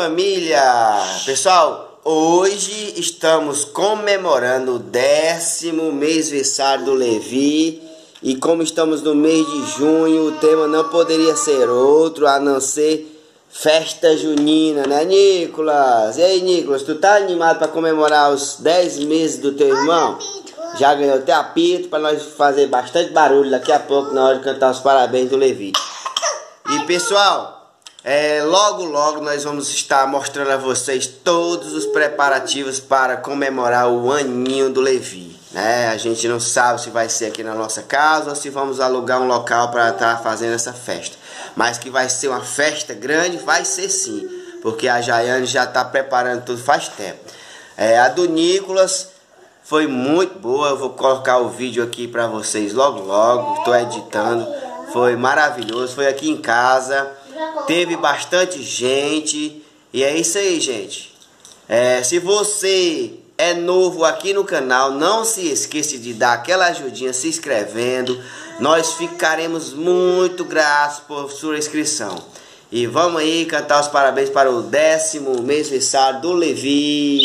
família! Pessoal, hoje estamos comemorando o 10º mêsversário do Levi. E como estamos no mês de junho, o tema não poderia ser outro a não ser festa junina, né, Nicolas? E aí, Nicolas, tu tá animado para comemorar os 10 meses do teu irmão? Já ganhou até apito para nós fazer bastante barulho daqui a pouco na hora de cantar os parabéns do Levi. E pessoal, logo nós vamos estar mostrando a vocês todos os preparativos para comemorar o aninho do Levi, né? A gente não sabe se vai ser aqui na nossa casa ou se vamos alugar um local para estar fazendo essa festa. Mas que vai ser uma festa grande, vai ser sim, porque a Jaiane já está preparando tudo faz tempo. A do Nicolas foi muito boa, eu vou colocar o vídeo aqui para vocês logo, estou editando. Foi maravilhoso, foi aqui em casa, teve bastante gente. E é isso aí, gente. Se você é novo aqui no canal, não se esqueça de dar aquela ajudinha se inscrevendo. Nós ficaremos muito gratos por sua inscrição. E vamos aí cantar os parabéns para o 10º mêsversário do Levi.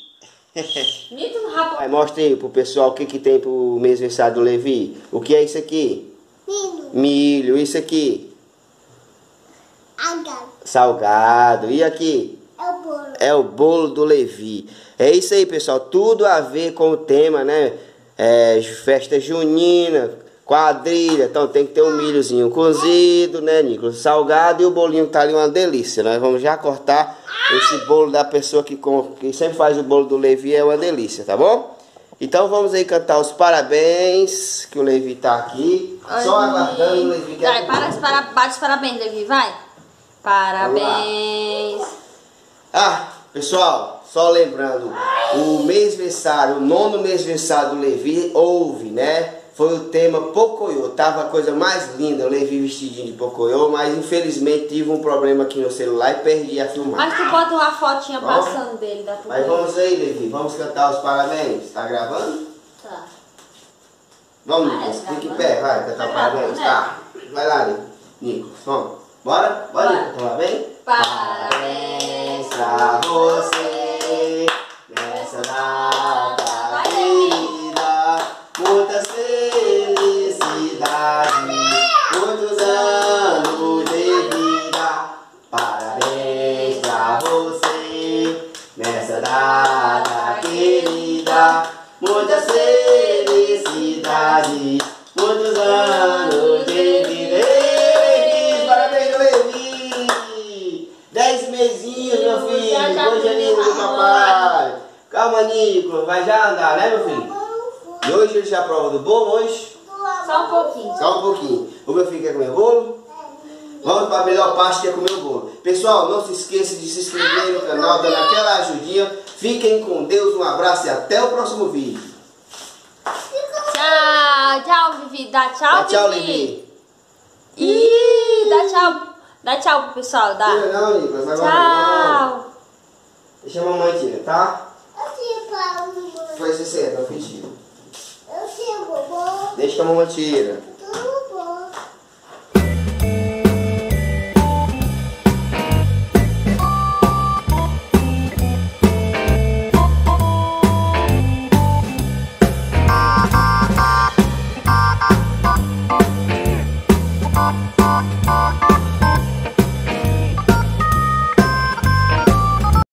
Mostra aí pro pessoal o que tem pro mêsversário do Levi. O que é isso aqui? Milho. Isso aqui? Salgado. E aqui? É o bolo do Levi. É isso aí, pessoal. Tudo a ver com o tema, né? Festa junina, quadrilha. Então tem que ter um milhozinho cozido, né, Nicolas? Salgado, e o bolinho tá ali uma delícia. Nós vamos já cortar esse bolo da pessoa que sempre faz o bolo do Levi. É uma delícia, tá bom? Então vamos aí cantar os parabéns, que o Levi tá aqui. Só aguardando o Levi. Vai, bate os parabéns, Levi, vai. Parabéns. Pessoal, só lembrando, o mêsversário, o 9º mêsversário do Levi, houve, né? Foi o tema Pocoyo, tava a coisa mais linda, o Levi vestidinho de Pocoyo, mas infelizmente tive um problema aqui no celular e perdi a filmagem. Mas tu bota uma fotinha passando dele da tua. Mas vamos aí, Levi, vamos cantar os parabéns. Tá gravando? Tá. Vamos, Nicolas, fique em pé, vai cantar os parabéns. Tá. Vai lá, Nicolas, vamos. Bora? Bora, parabéns? Parabéns pra você nessa data querida, muitas felicidades, muitos anos de vida. Parabéns pra você nessa data querida, muitas felicidades, muitos anos de vida. 10 mesinhos, meu filho. Hoje é lindo do papai. Calma, Nico. Vai já andar, né, meu filho? E hoje ele já prova do bolo, hoje? Só um pouquinho. Só um pouquinho. O meu filho quer comer bolo? Vamos para a melhor parte, que é comer o bolo. Pessoal, não se esqueça de se inscrever no canal, dando aquela ajudinha. Fiquem com Deus, um abraço e até o próximo vídeo. Tchau, Levi. Dá tchau, Dá tchau, Levi. Dá tchau. Dá tchau pro pessoal, dá. Não, Nicolas, agora tchau. Deixa a mamãe tirar, tá? Foi 60, eu pedi. Deixa que a mamãe tira.